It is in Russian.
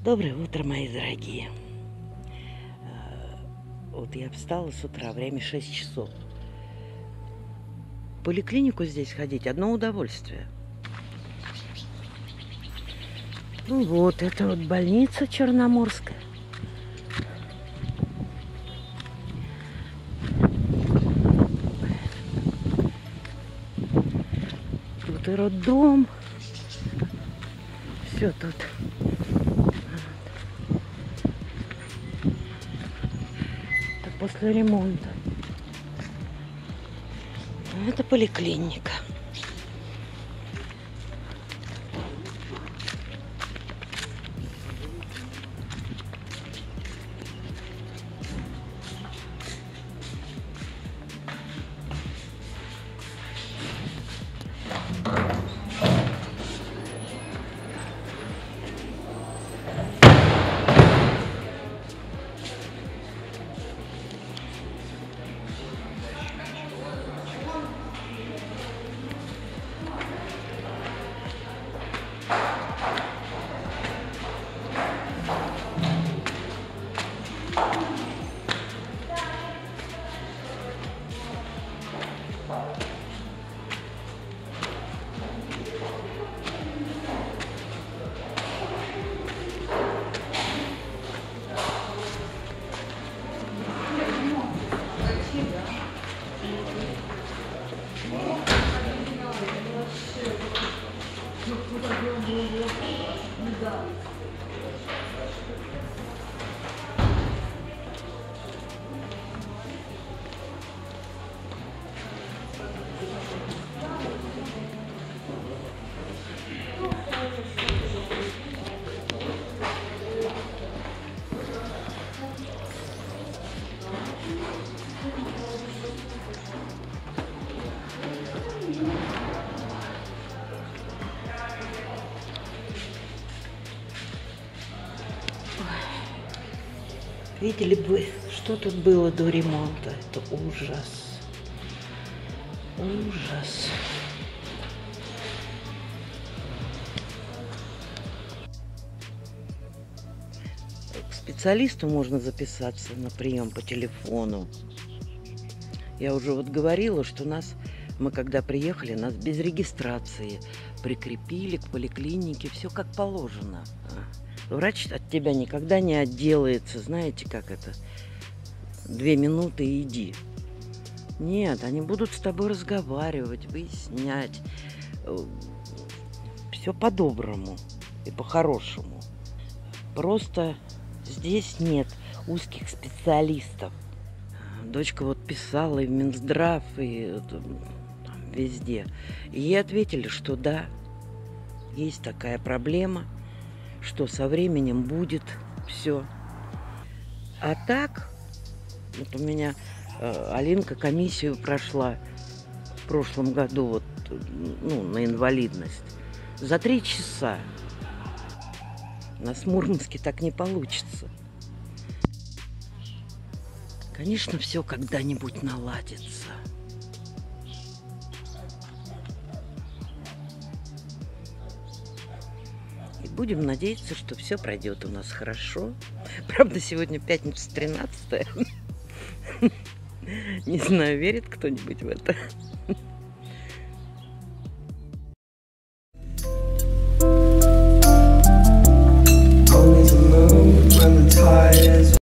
Доброе утро, мои дорогие. Вот я встала с утра, время 6 часов. В поликлинику здесь ходить одно удовольствие. Ну вот, это вот больница Черноморская. Тут и роддом. Все тут. Это после ремонта. Это поликлиника. Видели бы, что тут было до ремонта. Это ужас. Ужас. К специалисту можно записаться на прием по телефону. Я уже вот говорила, что мы когда приехали, нас без регистрации прикрепили к поликлинике. Все как положено. Врач от тебя никогда не отделается. Знаете, как это? 2 минуты и иди. Нет, они будут с тобой разговаривать, выяснять. Все по-доброму и по-хорошему. Просто здесь нет узких специалистов. Дочка вот писала и в Минздрав, и там, везде. И ей ответили, что да, есть такая проблема, что со временем будет все. А так, вот у меня Алинка комиссию прошла в прошлом году вот, на инвалидность за 3 часа. На Мурманске так не получится. Конечно, все когда-нибудь наладится. Будем надеяться, что все пройдет у нас хорошо. Правда, сегодня пятница 13-е. Не знаю, верит кто-нибудь в это.